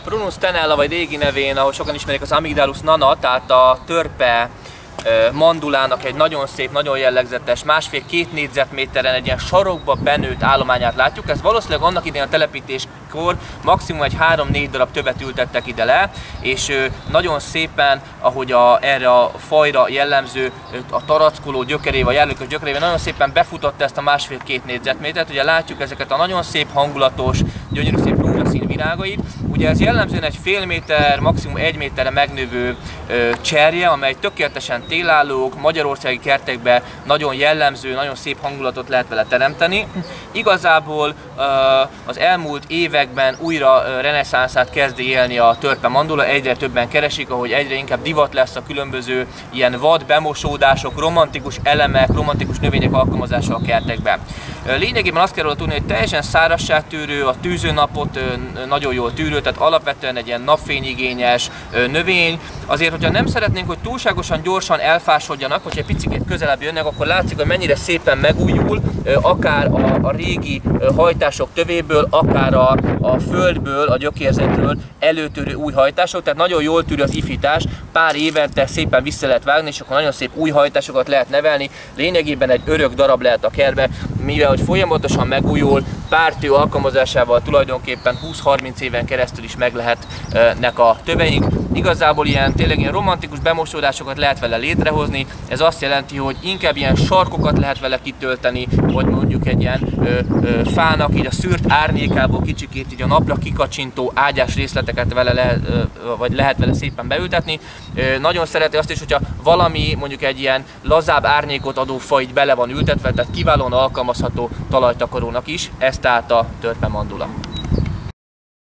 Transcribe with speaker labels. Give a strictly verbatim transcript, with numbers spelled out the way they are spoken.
Speaker 1: Prunus tenella, vagy régi nevén, ahogy sokan ismerik, az Amygdalus nana, tehát a törpe mandulának egy nagyon szép, nagyon jellegzetes, másfél-két négyzetméteren egy ilyen sarokba benőtt állományát látjuk. Ez valószínűleg annak idején a telepítéskor maximum egy három-négy darab tövet ültettek ide le, és nagyon szépen, ahogy a, erre a fajra jellemző a tarackoló gyökerével, a jelölkös gyökerével nagyon szépen befutotta ezt a másfél-két négyzetmétert. Ugye látjuk ezeket a nagyon szép, hangulatos, gyönyörű szép rózsaszín virágait. Ugye ez jellemzően egy fél méter, maximum egy méterre megnövő ö, cserje, amely tökéletesen télállók, magyarországi kertekben nagyon jellemző, nagyon szép hangulatot lehet vele teremteni. Igazából ö, az elmúlt években újra ö, reneszánszát kezdi élni a törpe mandula, egyre többen keresik, ahogy egyre inkább divat lesz a különböző ilyen vad bemosódások, romantikus elemek, romantikus növények alkalmazása a kertekben. Lényegében azt kell róla tudni, hogy teljesen szárazságtűrő, a tűzőnapot nagyon jól tűrő, tehát alapvetően egy ilyen napfényigényes növény. Azért, hogyha nem szeretnénk, hogy túlságosan gyorsan elfásodjanak, hogyha egy picit közelebb jönnek, akkor látszik, hogy mennyire szépen megújul, akár a, a régi hajtások tövéből, akár a, a földből, a gyökérzetről előtörő új hajtások, tehát nagyon jól tűrő az ifjítás, pár évente szépen vissza lehet vágni, és akkor nagyon szép új hajtásokat lehet nevelni. Lényegében egy örök darab lehet a kertbe, mivel hogy folyamatosan megújul, pártő alkalmazásával tulajdonképpen húsz-harminc éven keresztül is meg lehetnek a töveink. Igazából ilyen tényleg ilyen romantikus bemosódásokat lehet vele létrehozni, ez azt jelenti, hogy inkább ilyen sarkokat lehet vele kitölteni, vagy mondjuk egy ilyen ö, ö, fának így a szűrt árnyékából kicsikét így a napra kikacsintó ágyás részleteket vele le, ö, vagy lehet vele szépen beültetni. Ö, nagyon szereti azt is, hogyha valami mondjuk egy ilyen lazább árnyékot adó fa így bele van ültetve, tehát kiválóan alkalmazható talajtakarónak is, ez tehát a törpe mandula.